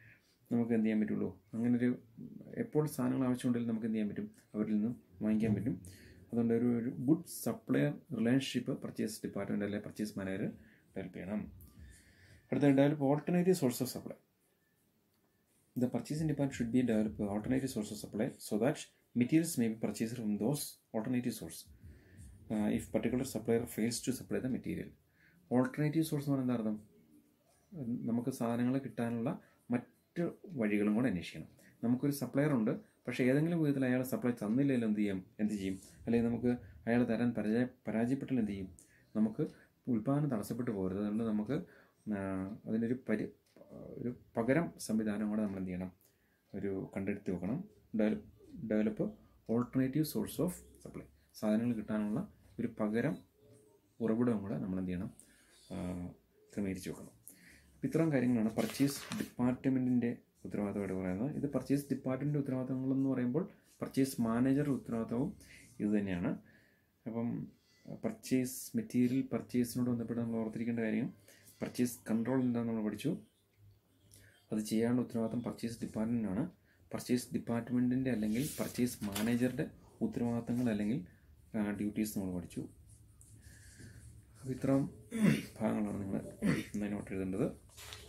നമുക്ക് എന്ത് ചെയ്യാൻ പറ്റുള്ളൂ. അങ്ങനൊരു എപ്പോൾ സാധനങ്ങൾ ആവശ്യമുണ്ടെങ്കിലും നമുക്ക് എന്ത് ചെയ്യാൻ പറ്റും, അവരിൽ നിന്നും വാങ്ങിക്കാൻ പറ്റും. അതുകൊണ്ട് ഒരു good supplier relationship purchase department അല്ലെങ്കിൽ പർച്ചേസ് മാനേജർ ഡെവലപ്പ് ചെയ്യണം. അടുത്ത develop alternative source of supply. The purchasing department should be develop alternative source of supply so that materials may be purchased from those alternative source if particular supplier fails to supply the material. Alternative source എന്ന് പറയുന്നത് അർത്ഥം നമുക്ക് സാധനങ്ങൾ കിട്ടാനുള്ള മറ്റ് വഴികളും കൂടെ അന്വേഷിക്കണം. നമുക്കൊരു സപ്ലയർ ഉണ്ട്, പക്ഷേ ഏതെങ്കിലും വിധത്തിൽ അയാൾ സപ്ലൈ തന്നില്ലെങ്കിൽ എന്ത് ചെയ്യും, അല്ലെങ്കിൽ നമുക്ക് അയാൾ തരാൻ പരാജയപ്പെട്ടാൽ എന്ത് ചെയ്യും, നമുക്ക് ഉൽപ്പാദനം തടസ്സപ്പെട്ടു പോകരുത്. അതുകൊണ്ട് നമുക്ക് അതിനൊരു ഒരു പകരം സംവിധാനം കൂടെ നമ്മൾ എന്ത് ചെയ്യണം, കണ്ടെടുത്ത് വെക്കണം. Develop alternative source of supply. സാധനങ്ങൾ കിട്ടാനുള്ള ഒരു പകരം ഉറവിടവും കൂടെ നമ്മൾ എന്ത് ചെയ്യണം, ക്രമീകരിച്ച് വെക്കണം. ഇത്തരം കാര്യങ്ങളാണ് പർച്ചേസ് ഡിപ്പാർട്ട്മെൻറ്റിൻ്റെ ഉത്തരവാദിത്തമായിട്ട് പറയുന്നത്. ഇത് പർച്ചേസ് ഡിപ്പാർട്ട്മെൻറ്റിൻ്റെ ഉത്തരവാദിത്തങ്ങളെന്ന് പറയുമ്പോൾ പർച്ചേസ് മാനേജറുടെ ഉത്തരവാദിത്തവും ഇത് തന്നെയാണ്. അപ്പം പർച്ചേസ് മെറ്റീരിയൽ പർച്ചേസിനോട് ബന്ധപ്പെട്ട് നമ്മൾ ഓർത്തിരിക്കേണ്ട കാര്യം, പർച്ചേസ് കൺട്രോൾ എന്താണെന്ന് നമ്മൾ പഠിച്ചു. അത് ചെയ്യാനുള്ള ഉത്തരവാദിത്തം പർച്ചേസ് ഡിപ്പാർട്ട്മെൻറ്റിനാണ്. പർച്ചേസ് ഡിപ്പാർട്ട്മെൻറ്റിൻ്റെ അല്ലെങ്കിൽ പർച്ചേസ് മാനേജറുടെ ഉത്തരവാദിത്തങ്ങൾ അല്ലെങ്കിൽ ഡ്യൂട്ടീസ് നമ്മൾ പഠിച്ചു. അപ്പോൾ ഇത്രയും ഭാഗങ്ങളാണ് നിങ്ങൾ നോട്ട് എഴുതേണ്ടത്.